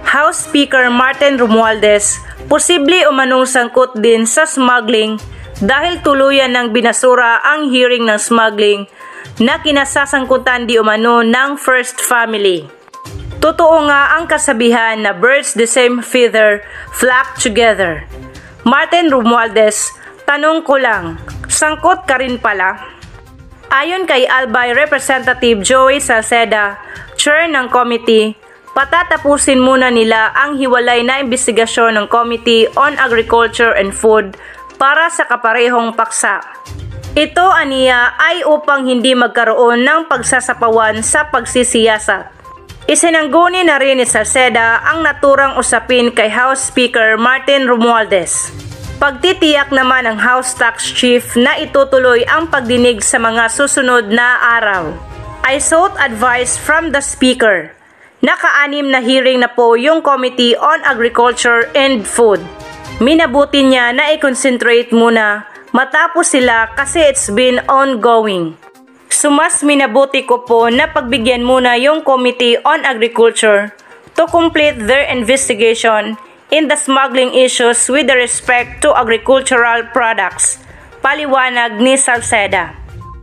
House Speaker Martin Romualdez posible umanong sangkot din sa smuggling dahil tuluyan ng binasura ang hearing ng smuggling na kinasasangkutan di umano ng First Family. Totoo nga ang kasabihan na birds the same feather flock together. Martin Romualdez, tanong ko lang, sangkot ka rin pala? Ayon kay Albay Representative Joey Salceda, chair ng committee, patatapusin muna nila ang hiwalay na investigasyon ng Committee on Agriculture and Food para sa kaparehong paksa. Ito aniya ay upang hindi magkaroon ng pagsasapawan sa pagsisiyasat. Isinangguni na rin ni Salceda ang naturang usapin kay House Speaker Martin Romualdez. Pagtitiyak naman ng House Tax Chief na itutuloy ang pagdinig sa mga susunod na araw. I sought advice from the Speaker. Naka-anim na hearing na po yung Committee on Agriculture and Food. Minabuti niya na i-concentrate muna matapos sila kasi it's been ongoing. Sumas minabuti ko po na pagbigyan muna yung Committee on Agriculture to complete their investigation in the smuggling issues with respect to agricultural products. Paliwanag ni Salceda.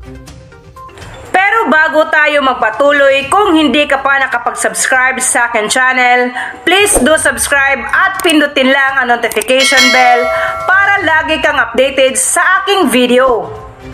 Pero bago tayo magpatuloy, kung hindi ka pa nakapag-subscribe sa akin channel, please do subscribe at pindutin lang ang notification bell para lagi kang updated sa aking video.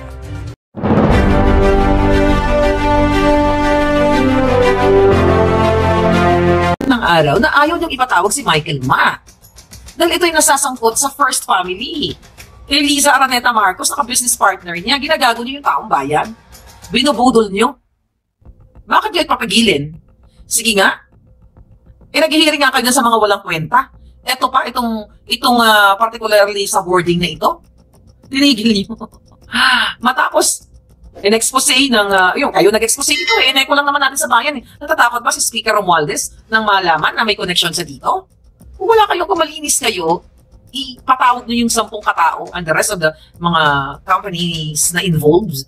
Ng araw na ayaw niyang ipatawag si Michael Ma. Dahil ito'y nasasangkot sa First Family. Kay Liza Araneta Marcos, naka-business partner niya, ginagago niyo yung taong bayan. Binubudol niyo. Bakit niyo ipapagilin? Sige nga. Nag-hearing nga kayo sa mga walang kwenta. Ito pa, itong particularly sa boarding na ito. Tinigil niyo. Matapos, in-expose ng, kayo nag-expose ito ko lang naman natin sa bayan Natatakot ba si Speaker Romualdez nang malaman na may connection sa dito? Kung wala kayo, kung malinis kayo, ipatawag nyo yung 10 katao and the rest of the mga companies na involved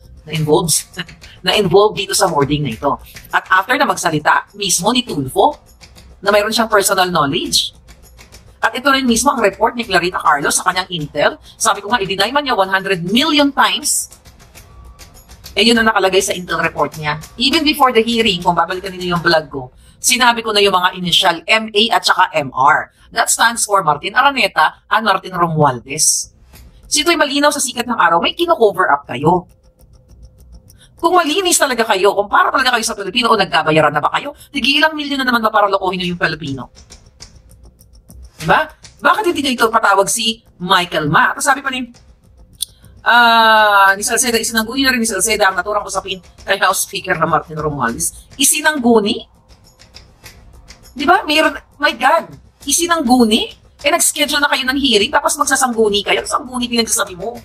dito sa boarding na ito. At after na magsalita, mismo ni Tulfo, na mayroon siyang personal knowledge. At ito rin mismo ang report ni Clarita Carlos sa kanyang intel. Sabi ko nga, i-deny man niya 100 million times. Yun ang nakalagay sa intel report niya. Even before the hearing, kung babalikan niyo yung vlog ko, sinabi ko na yung mga initial MA at saka MR. That stands for Martin Araneta and Martin Romualdez. So ito'y malinaw sa sikat ng araw, may kino-cover up kayo. Kung malinis talaga kayo, kung para talaga kayo sa Pilipino o nagkabayaran na ba kayo, ilang milyon na naman ba para lokohin nyo yung Pilipino? Diba? Bakit hindi nyo ito patawag si Michael Ma? Tapos sabi pa ni Salceda, isinangguni na rin ni Salceda ang naturang usapin kay House Speaker na Martin Romualdez. Isinangguni? Diba? My God, isinangguni? Nag-schedule na kayo ng hearing, tapos magsasangguni kayo. Sangguni pinagsasabi mo.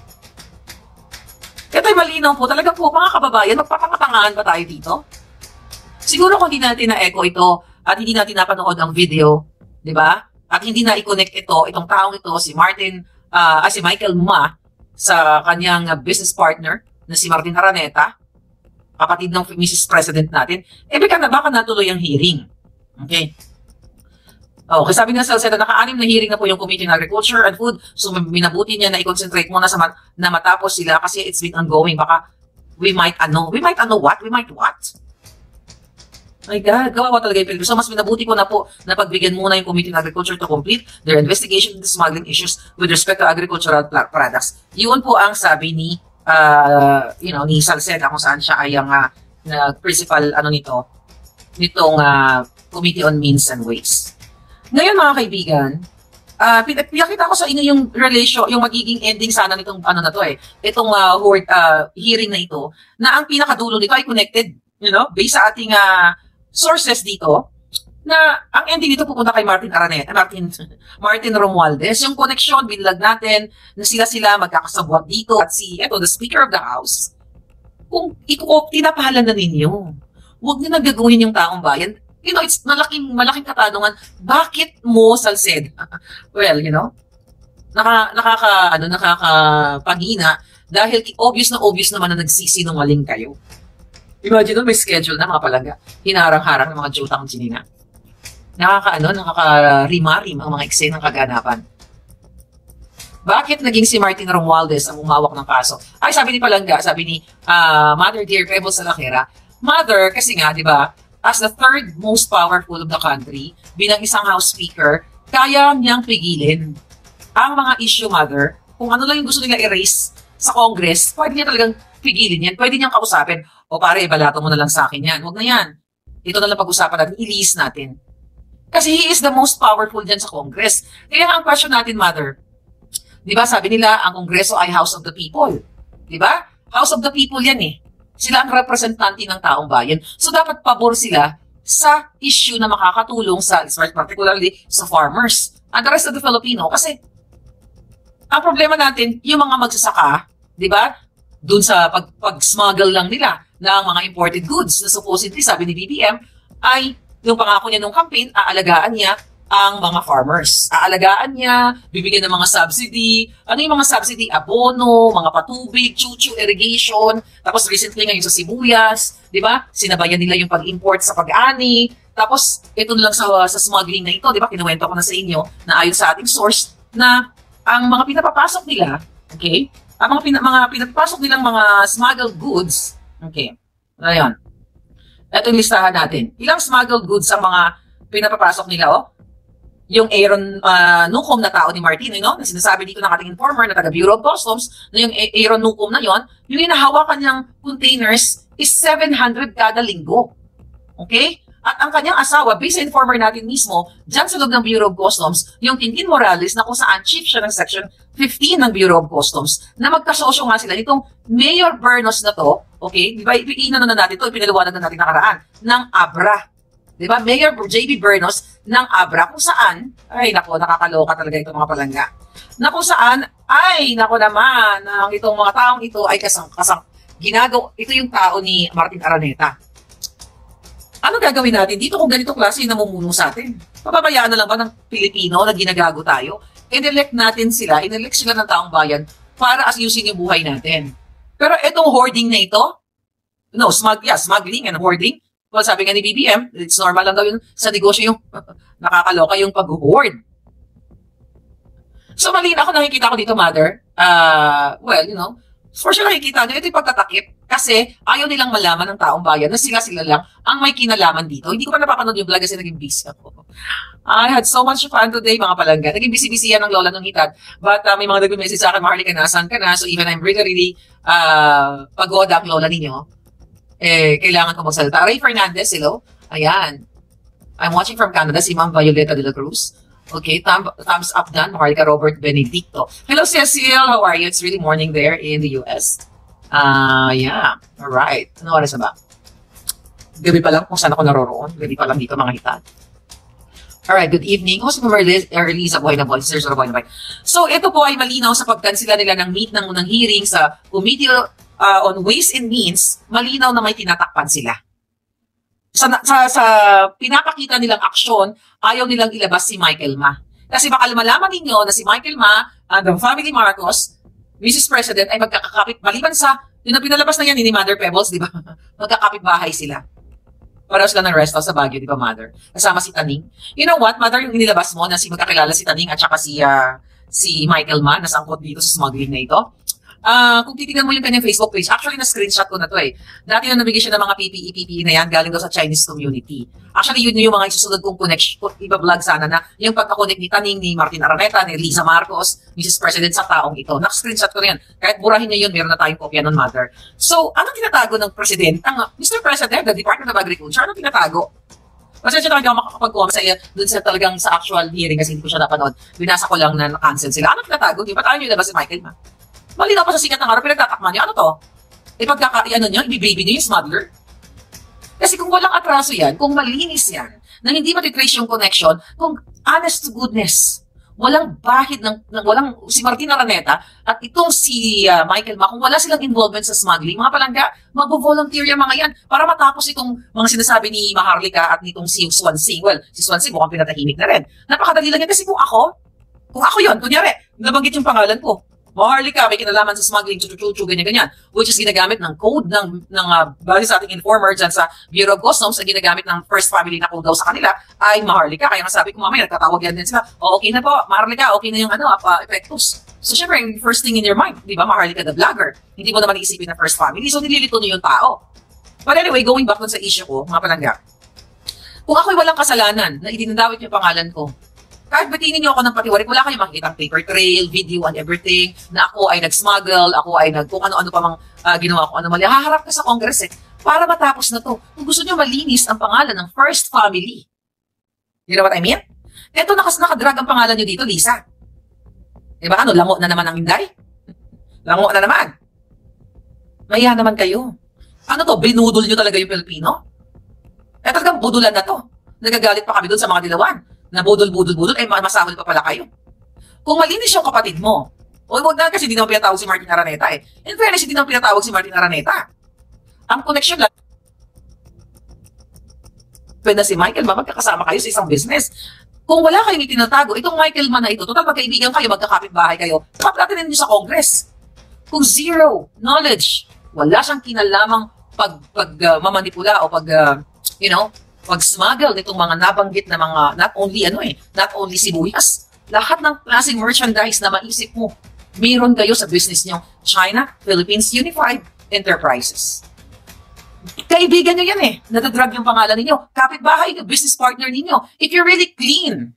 Ito'y malinaw po. Talagang po, mga kababayan, magpapangatangahan ba tayo dito? Siguro kung hindi natin na-echo ito at hindi natin napanood ang video, diba? At hindi na i-connect itong taong ito, si Michael Ma, sa kanyang business partner na si Martin Araneta, kapatid ng Mrs. President natin, baka natuloy ang hearing. Okay? Okay, sabi nga sa Salceda, naka-6 na hearing na po yung Committee on Agriculture and Food, so minabuti niya na i-concentrate muna na matapos sila kasi it's been ongoing. Baka we might what? My God, kawawa talaga yung Pilipino. So, mas minabuti ko na po na pagbigyan muna yung Committee on Agriculture to complete their investigation into smuggling issues with respect to agricultural products. Yun po ang sabi ni Salceda kung saan siya ay ang principal nitong Committee on Means and Ways. Ngayon mga kaibigan, pinakita ko sa inyo yung relation, yung magiging ending sana nitong itong hearing na ito, na ang pinakadulo nito ay connected, based sa ating sources dito, na ang ending dito pupunta kay Martin Romualdez. Yung connection, binlag natin na sila magkakasabwat dito at the Speaker of the House. Kung tinapahalan na ninyo, huwag nyo nagagawin yung taong bayan. It's malaking katanungan. Bakit mo, Salceda? Well, nakakapangina dahil obvious naman na nagsisinungaling kayo. Imagine may schedule na mga palaga. Hinarang-harang ng mga jutang chinina. nakaka-rimarim ang mga eksenang kaganapan. Bakit naging si Martin Romualdez ang umawak ng kaso? Ay, sabi ni Palangga, sabi ni Mother Dear Pebbles Salakera, Mother, kasi nga, di ba, as the third most powerful of the country, bilang isang House Speaker, kaya niyang pigilin ang mga issue, Mother. Kung ano lang yung gusto nila erase sa Congress, pwede niya talagang pigilin yan. Pwede niyang kausapin, o pare, balato mo na lang sa akin yan. Huwag na yan. Ito na lang pag-usapan natin, i-release natin. Kasi he is the most powerful dyan sa Congress. Kaya ang question natin, Mother, di ba sabi nila, ang Kongreso ay House of the People. Di ba? House of the People yan eh. Sila ang representante ng taong bayan. So dapat pabor sila sa issue na makakatulong sa, particularly sa farmers and the rest of the Filipino. Kasi ang problema natin, yung mga magsasaka, di ba? Doon sa pag-smuggle lang nila ng mga imported goods na supposedly, sabi ni BBM, ay yung pangako niya nung campaign, aalagaan niya ang mga farmers. Aalagaan niya, bibigyan ng mga subsidy. Ano yung mga subsidy? Abono, mga patubig, chuchu, irrigation. Tapos recently ngayon sa sibuyas, di ba? Sinabayan nila yung pag-import sa pag-ani. Tapos ito na lang sa smuggling na ito, di ba? Kinuwento ko na sa inyo na ayon sa ating source na ang mga pinapapasok nila, okay? Ang mga pinapapasok nilang mga smuggled goods, okay? Ngayon, ito yung listahan natin. Ilang smuggled goods ang mga pinapapasok nila, oh? Yung Aaron Nucom na tao ni Martin, no? Na sinasabi dito ng ating informer na taga Bureau of Customs, na yung Aaron Nucom na yon, yung hinahawakan niyang containers is 700 kada linggo. Okay? At ang kanyang asawa, based sa informer natin mismo, dyan sa loob ng Bureau of Customs, yung Tintin Morales na kung saan chief siya ng Section 15 ng Bureau of Customs, na magkasosyo nga sila nitong Mayor Bernos na to, okay? Di ba, inano na natin ito, ipinaliwanag na natin nakaraan, ng Abra. Di ba? Mayor J.B. Bernos ng Abra, kung saan, ay nako, nakakaloka talaga itong mga palangga, na kung saan, ay nako naman, ang itong mga taong ito ay ginagawa, ito yung tao ni Martin Araneta. Ano gagawin natin dito kung ganito klase yung namumuno sa atin? Papabayaan na lang ba ng Pilipino na ginagago tayo? Inelect natin sila, inelect sila ng taong bayan para asyusin yung buhay natin. Pero itong hoarding na ito, no, smuggling and hoarding, well, sabi nga ni BBM, it's normal lang daw yun sa negosyo yung nakakaloka yung pag-hoard. So, mali na ako nakikita ko dito, Mother. Well, you know, for sure nakikita nyo, ito yung pagtatakip. Kasi ayaw nilang malaman ng taong bayan na sila lang ang may kinalaman dito. Hindi ko pa napapanood yung vlog kasi naging busy ako. I had so much fun today, mga palangga. Naging busy-busy yan ng lola ng hitad. But may mga nag-message sa akin, Marley, saan ka na? So even I'm really pagoda ang lola ninyo. Kailangan ko magsalita. Ray Fernandez, hello. Ayan. I'm watching from Canada, si Ma'am Violeta de la Cruz. Okay, thumbs up done, Marika Robert Benedicto. Hello, Cecil. How are you? It's really morning there in the US. Yeah. Alright. Ano oras na ba? Gabi pa lang kung saan ako naroroon. Gabi pa lang dito, mga hitad. Alright, good evening. Ako si Marliza Buhay na Buhay. Sister Buhay na Buhay. So, ito po ay malinaw sa pagkansila nila ng meet ng unang hearing sa Committee on Ways and Means. Malinaw na may tinatakpan sila. Sa pinapakita nilang aksyon, ayaw nilang ilabas si Michael Ma. Kasi baka malaman ninyo na si Michael Ma and the family Marcos, Mrs. President, ay magkakakapit, maliban sa, yung pinalabas na yan ni Mother Pebbles, di ba? Magkakapit bahay sila. Pareho sila ng rest house sa Baguio, di ba, Mother? Kasama si Taning. You know what, Mother, yung inilabas mo na magkakilala si Taning at saka si Michael Ma, nasangkot dito sa smuggling na ito. Kung titignan mo yung kanyang Facebook page, actually na-screenshot ko na to eh. Dati na nabigay siya ng mga PPE na yan, galing daw sa Chinese community. Actually, yun yung mga isusunod kong connection, iba-vlog sana na yung pagka-connect ni Taning, ni Martin Araneta, ni Liza Marcos, Mrs. President sa taong ito. Nak-screenshot ko na yan. Kahit burahin niya yun, meron na tayong kopya nun, Mother. So, anong tinatago ng President? Mr. President, the Department of Agriculture, anong tinatago? Pasensya na hindi ako makakapag-comment sa dun sa talagang sa actual hearing kasi hindi ko siya napanood. Binasa ko lang na na-cancel sila. Anong tinatago? Di ba tayo nyo labas si Michael Ma? Malinaw pa sa sikat ng araw, pinagtatakman niyo. Ano to? Ipagkakaiano niyo, ibibaby niyo yung smuggler? Kasi kung walang atraso yan, kung malinis yan, na hindi matitrace yung connection, kung honest to goodness, walang bahid walang si Martin Araneta at itong si Michael Ma, kung wala silang involvement sa smuggling, mga palangga, mag-volunteer yung mga yan para matapos itong mga sinasabi ni Maharlika at nitong si Swansing. Well, si Swansing mukhang pinatahimik na rin. Napakadali lang yan kasi kung ako yun, kunyari, nabanggit yung pangalan ko, Maharlika, may kinalaman sa smuggling, chuchuchuchu, ganyan-ganyan, which is ginagamit ng code bali sa ating informer dyan sa Bureau of Customs, na ginagamit ng first family na code daw sa kanila, ay Maharlika. Kaya nga sabi ko mamaya, nagtatawag yan din sila, okay na po, Maharlika, okay na yung epektos. So syempre, first thing in your mind, di ba, Maharlika the vlogger, hindi mo naman iisipin na first family, so nililito nyo yung tao. But anyway, going back dun sa issue ko, mga palangga, kung ako'y walang kasalanan na idinadawit yung pangalan ko, kahit batinin niyo ako ng patiwarik, wala kayong makikitang paper trail, video and everything, na ako ay nag-smuggle, ako ay kung ano-ano pa mang ginawa ko, ano mali. Haharap ka sa Congress para matapos na to. Kung gusto niyo malinis ang pangalan ng first family. You know what I mean? Eto, nakadrag ang pangalan niyo dito, Lisa. Diba, lango na naman ang Inday? Lango na naman. Maya naman kayo. Ano to, binudol niyo talaga yung Pilipino? Talagang budulan na to. Nagagalit pa kami doon sa mga dilawan. Na budol, masahol pa pala kayo. Kung malinis yung kapatid mo, huwag na kasi hindi naman pinatawag si Martin Araneta eh. In fairness, hindi naman pinatawag si Martin Araneta. Ang connection lang, pwede si Michael Ma, magkakasama kayo sa isang business. Kung wala kayong itinatago, itong Michael Ma na ito, total magkaibigan kayo, magkakapit-bahay kayo, paplatin niyo sa Congress. Kung zero knowledge, wala siyang kinalamang mamanipula o pag-smuggle nitong mga nabanggit na mga, not only sibuyas, lahat ng klaseng merchandise na maisip mo, meron kayo sa business niyo, China, Philippines Unified Enterprises. Kaibigan nyo yan nadadrag yung pangalan ninyo, kapitbahay nyo, business partner ninyo. If you're really clean,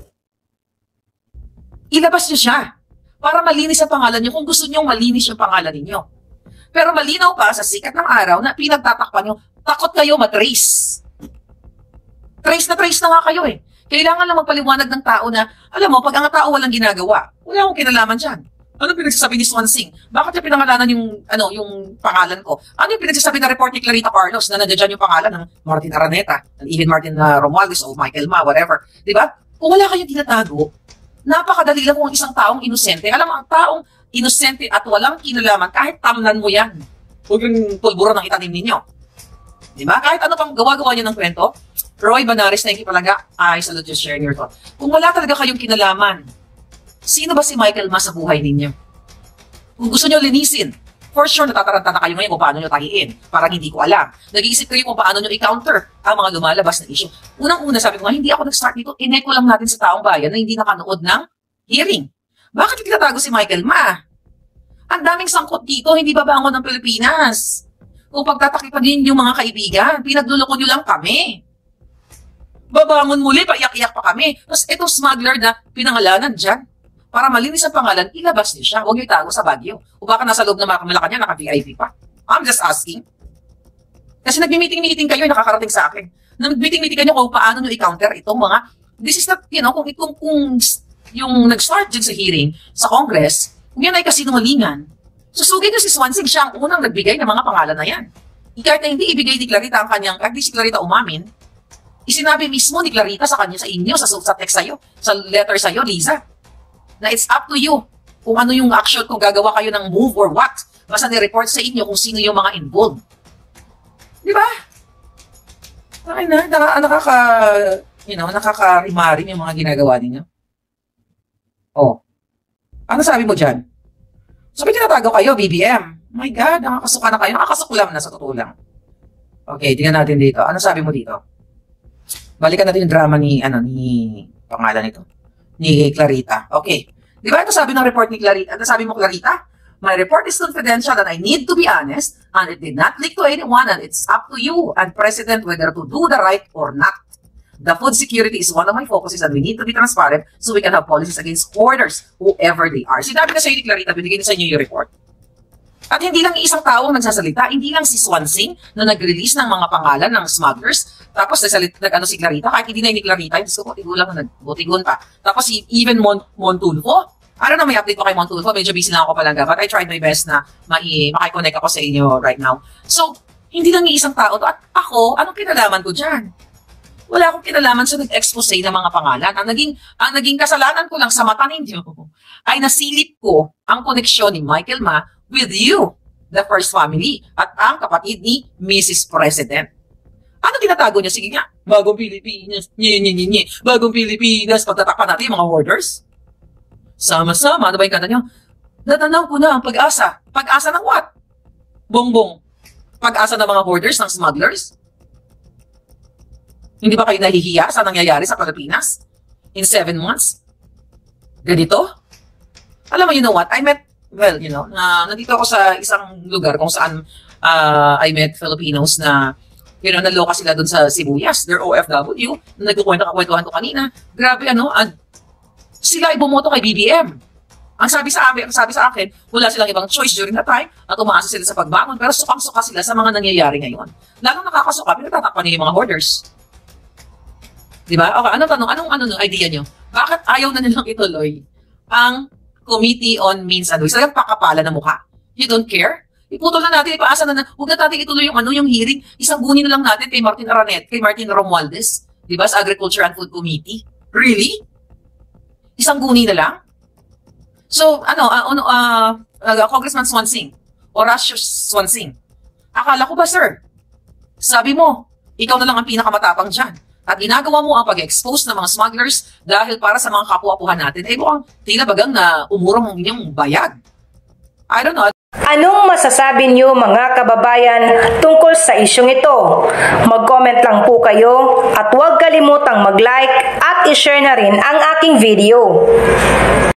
ilabas nyo siya para malinis ang pangalan nyo kung gusto nyo malinis yung pangalan ninyo. Pero malinaw pa sa sikat ng araw na pinagtatakpan nyo, takot kayo matrace. Trace na nga kayo Kailangan lang magpaliwanag ng tao na, alam mo, pag ang tao walang ginagawa, wala akong kinalaman dyan. Ano pinagsasabi ni Swansing? Bakit niya pinangalanan yung pangalan ko? Ano yung pinagsasabi na report ni Clarita Carlos na nandiyan yung pangalan ng Martin Araneta, ng even Martin Romualdez o Michael Ma, whatever. Diba? Kung wala kayong tinatago, napakadali lang kung isang taong inosente. Alam mo, ang taong inosente at walang kinalaman, kahit tamnan mo yan, huwag yung pulburo ng itanim ninyo. Diba? Kahit ano pang gawa-gawa niyo ng kwento, Roy Banares, thank you palaga. I salute just sharing your thought. Kung wala talaga kayong kinalaman, sino ba si Michael Ma sa buhay ninyo? Kung gusto nyo linisin, for sure natataranta na kayo ngayon kung paano nyo tahiin. Parang hindi ko alam. Nag-iisip kayo kung paano nyo i-counter ang mga lumalabas na issue. Unang-una, sabi ko nga, hindi ako nag-start dito. Ineko lang natin sa taong bayan na hindi nakanood ng hearing. Bakit tinatago si Michael Ma? Ang daming sangkot dito, hindi babangon ng Pilipinas. Kung pagtatakipan din yung mga kaibigan, pinagluloko nyo lang kami. Babangon muli, paiyak-iyak pa kami. Tapos itong smuggler na pinangalanan dyan, para malinis ang pangalan, ilabas niyo siya. Huwag niyo itago sa Baguio. O baka nasa loob ng Malacanang, naka-VIP pa. I'm just asking. Kasi nag-meeting-meeting kayo, nakakarating sa akin. Nag-meeting-meeting kayo kung paano niyo i-counter itong mga, this is not, kung yung nag-start dyan sa hearing sa Congress, kung yan ay kasinungalingan, susugin niyo si Swansing, siya ang unang nagbigay ng mga pangalan na yan. Kahit na hindi ibigay ni Clarita ang kanyang, kahit di si Clarita umamin, isinabi mismo ni Clarita sa kanya, sa inyo, sa text sa'yo, sa letter sa'yo, Liza, na it's up to you kung ano yung action, kung gagawa kayo ng move or what. Basta ni-report sa inyo kung sino yung mga involved. Di ba? Nakaka-rimarim yung mga ginagawa ninyo. Oh. Ano sabi mo dyan? Sabi tinatago kayo, BBM. My God, nakakasuka na kayo. Nakakasuklam na sa totoo lang. Okay, tingnan natin dito. Ano sabi mo dito? Balikan natin yung drama ni pangalan nito, ni Clarita. Okay. Di ba ito sabi ng report ni Clarita? Ano sabi mo, Clarita? My report is confidential and I need to be honest and it did not leak to anyone and it's up to you and President whether to do the right or not. The food security is one of my focuses and we need to be transparent so we can have policies against hoarders, whoever they are. Sinabi na sa'yo ni Clarita, binigay na sa inyo yung report. At hindi lang isang tao ang nagsasalita, hindi lang si Swansing na nag-release ng mga pangalan ng smugglers, tapos si Clarita, kahit hindi na ni Clarita, yung butigun lang na nagbutigun pa. Tapos even Montulfo, I don't know, may update pa kay Montulfo, medyo busy lang ako palangga, but I tried my best na makikonnect ako sa inyo right now. So, hindi lang isang tao to. At ako, anong kinalaman ko dyan? Wala akong kinalaman sa nag-expose ng mga pangalan. Ang naging kasalanan ko lang sa mata ninyo ay nasilip ko ang koneksyon ni Michael Ma with you, the first family, at ang kapatid ni Mrs. President. Ano tinatago niya? Sige nga, bagong Pilipinas, bagong Pilipinas, pagtatakpan natin yung mga hoarders. Sama-sama, ano ba yung kanta niyo? Natanaw ko na ang pag-asa. Pag-asa ng what? Bongbong. Pag-asa ng mga hoarders, ng smugglers? Hindi ba kayo nahihiya sa nangyayari sa Pilipinas? In 7 months? Ganito? Alam mo, you know what? Nandito ako sa isang lugar kung saan I met Filipinos na, naloka sila dun sa Sibuyas. They're OFW. Nagkukwentuhan ko kanina. Grabe, sila ay bumoto kay BBM. Ang sabi sa akin, wala silang ibang choice during that time at umaasa sila sa pagbangon, pero sukang-suka sila sa mga nangyayari ngayon. Lalong nakakasuka, pinagtatakpan niyo yung mga hoarders. Diba? Okay, anong idea nyo? Bakit ayaw na nilang ituloy ang Committee on Means and Ways? Talagang pakapala na mukha. You don't care? Iputol na natin, ipaasa na, huwag na natin ituloy yung hearing. Isang guni na lang natin kay Martin Romualdez, diba, sa Agriculture and Food Committee. Really? Isang guni na lang? So, Congressman Swansing, Horacio Swansing, akala ko ba, sir, sabi mo, ikaw na lang ang pinakamatapang dyan. At ginagawa mo ang pag-expose ng mga smugglers dahil para sa mga kapwa-puhan natin, mukhang tila bagang na umurong ang inyong bayag. I don't know. Anong masasabi niyo mga kababayan tungkol sa isyong ito? Mag-comment lang po kayo at huwag kalimutang mag-like at i-share na rin ang aking video.